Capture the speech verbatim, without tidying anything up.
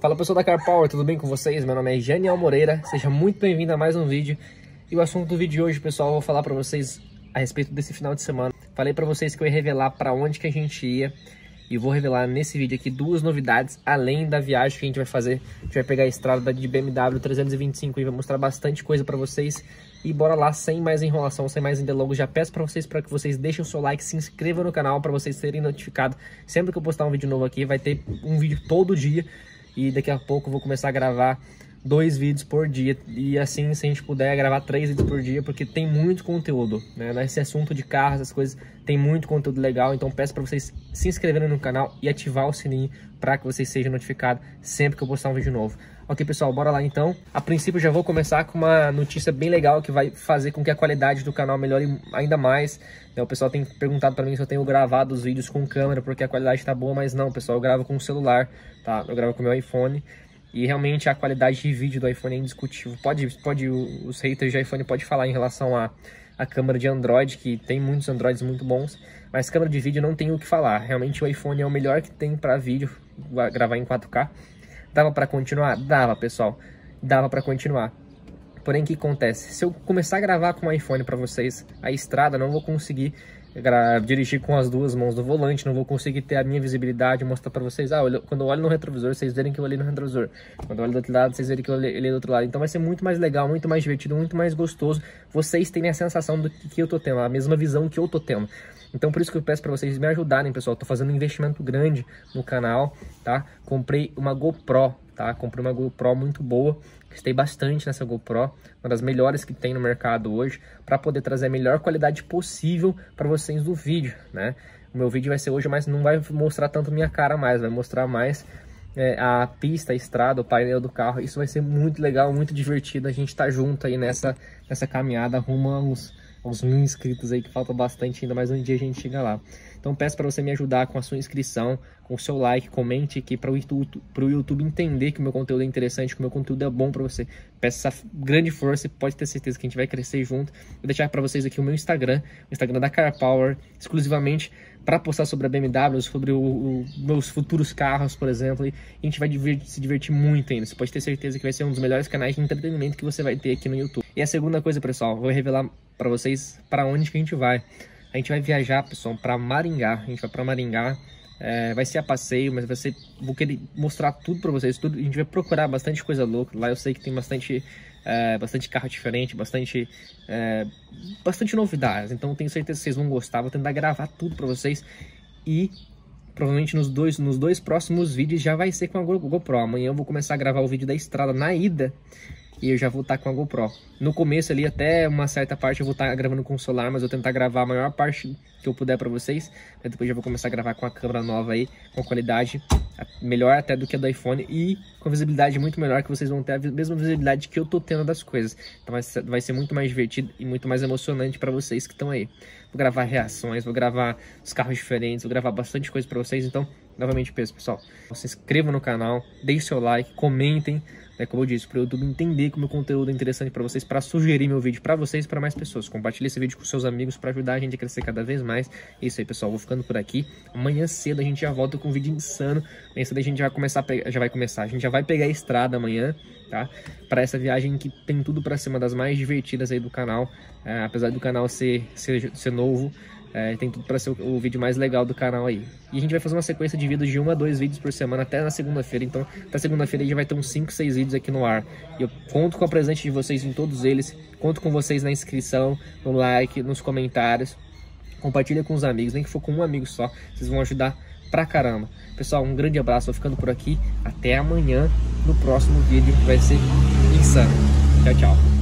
Fala pessoal da Car Power, tudo bem com vocês? Meu nome é Janiel Moreira, seja muito bem-vindo a mais um vídeo. E o assunto do vídeo de hoje, pessoal, eu vou falar pra vocês a respeito desse final de semana. Falei pra vocês que eu ia revelar pra onde que a gente ia. E vou revelar nesse vídeo aqui duas novidades, além da viagem que a gente vai fazer. A gente vai pegar a estrada de B M W trezentos e vinte e cinco e vai mostrar bastante coisa pra vocês. E bora lá, sem mais enrolação, sem mais delongas. Já peço pra vocês para que vocês deixem o seu like, se inscrevam no canal para vocês serem notificados. Sempre que eu postar um vídeo novo aqui, vai ter um vídeo todo dia. E daqui a pouco eu vou começar a gravar dois vídeos por dia. E assim, se a gente puder, gravar três vídeos por dia, porque tem muito conteúdo, né? Nesse assunto de carros, essas coisas, tem muito conteúdo legal. Então peço para vocês se inscreverem no canal e ativar o sininho para que vocês sejam notificados sempre que eu postar um vídeo novo. Ok, pessoal, bora lá então. A princípio já vou começar com uma notícia bem legal que vai fazer com que a qualidade do canal melhore ainda mais. O pessoal tem perguntado para mim se eu tenho gravado os vídeos com câmera porque a qualidade tá boa, mas não, pessoal, eu gravo com o celular, tá? Eu gravo com o meu iPhone. E realmente a qualidade de vídeo do iPhone é indiscutível. Pode, pode, os haters de iPhone podem falar em relação à a, a câmera de Android, que tem muitos Androids muito bons, mas câmera de vídeo não tem o que falar. Realmente o iPhone é o melhor que tem para vídeo, gravar em quatro K. Dava para continuar? Dava, pessoal. Dava para continuar. Porém, o que acontece? Se eu começar a gravar com o iPhone para vocês, a estrada, não vou conseguir dirigir com as duas mãos do volante, não vou conseguir ter a minha visibilidade, mostrar para vocês, ah, olho, quando eu olho no retrovisor, vocês verem que eu olhei no retrovisor, quando eu olho do outro lado, vocês verem que eu olhei do outro lado. Então vai ser muito mais legal, muito mais divertido, muito mais gostoso, vocês terem a sensação do que, que eu tô tendo, a mesma visão que eu tô tendo. Então por isso que eu peço para vocês me ajudarem, pessoal. Tô fazendo um investimento grande no canal, tá? Comprei uma GoPro, tá? Comprei uma GoPro muito boa. Gostei bastante nessa GoPro, uma das melhores que tem no mercado hoje, para poder trazer a melhor qualidade possível para vocês do vídeo, né? O meu vídeo vai ser hoje, mas não vai mostrar tanto minha cara mais, vai mostrar mais é, a pista, a estrada, o painel do carro. Isso vai ser muito legal, muito divertido. A gente tá junto aí nessa, nessa caminhada rumo aos uns mil inscritos aí, que falta bastante ainda, mas um dia a gente chega lá. Então peço para você me ajudar com a sua inscrição, com o seu like, comente aqui para o YouTube, pro YouTube entender que o meu conteúdo é interessante, que o meu conteúdo é bom para você. Peço essa grande força e pode ter certeza que a gente vai crescer junto. Vou deixar para vocês aqui o meu Instagram, o Instagram da Car Power, exclusivamente para postar sobre a B M W, sobre o, o, meus futuros carros, por exemplo. E a gente vai divertir, se divertir muito ainda. Você pode ter certeza que vai ser um dos melhores canais de entretenimento que você vai ter aqui no YouTube. E a segunda coisa, pessoal, vou revelar para vocês para onde que a gente vai. A gente vai viajar, pessoal, para Maringá. A gente vai para Maringá. É, vai ser a passeio, mas vai ser, vou querer mostrar tudo para vocês. Tudo, a gente vai procurar bastante coisa louca. Lá eu sei que tem bastante, é, bastante carro diferente, bastante, é, bastante novidades. Então tenho certeza que vocês vão gostar. Vou tentar gravar tudo para vocês. E provavelmente nos dois, nos dois próximos vídeos já vai ser com a GoPro. Amanhã eu vou começar a gravar o vídeo da estrada na ida. E eu já vou estar com a GoPro. No começo ali, até uma certa parte, eu vou estar gravando com o celular, mas eu vou tentar gravar a maior parte que eu puder para vocês. Aí depois já vou começar a gravar com a câmera nova aí, com qualidade melhor até do que a do iPhone e com visibilidade muito melhor, que vocês vão ter a mesma visibilidade que eu tô tendo das coisas. Então vai ser, vai ser muito mais divertido e muito mais emocionante para vocês que estão aí. Vou gravar reações, vou gravar os carros diferentes, vou gravar bastante coisa para vocês. Então, novamente peço, pessoal, se inscrevam no canal, deixem seu like, comentem. É como eu disse, para o YouTube entender que o meu conteúdo é interessante para vocês, para sugerir meu vídeo para vocês e para mais pessoas. Compartilhe esse vídeo com seus amigos para ajudar a gente a crescer cada vez mais. É isso aí, pessoal. Vou ficando por aqui. Amanhã cedo a gente já volta com um vídeo insano. Amanhã cedo a gente já vai começar a pegar, já vai começar. A gente já vai pegar a estrada amanhã, tá? Para essa viagem que tem tudo para ser uma das mais divertidas aí do canal. É, apesar do canal ser, ser, ser novo, É, tem tudo para ser o, o vídeo mais legal do canal aí. E a gente vai fazer uma sequência de vídeos de um a dois vídeos por semana até na segunda-feira. Então, até segunda-feira a gente vai ter uns cinco, seis vídeos aqui no ar. E eu conto com a presença de vocês em todos eles. Conto com vocês na inscrição, no like, nos comentários. Compartilha com os amigos, nem que for com um amigo só. Vocês vão ajudar pra caramba. Pessoal, um grande abraço. Vou ficando por aqui. Até amanhã no próximo vídeo, que vai ser insano. Tchau, tchau.